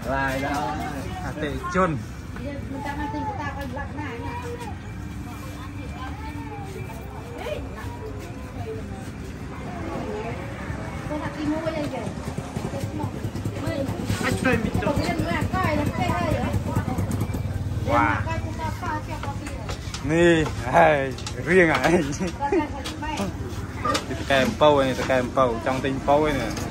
lại đó tệ chôn wow. Nih, hai riêng à? Cái kem pâu này, cái kem pâu trong tinh pâu này.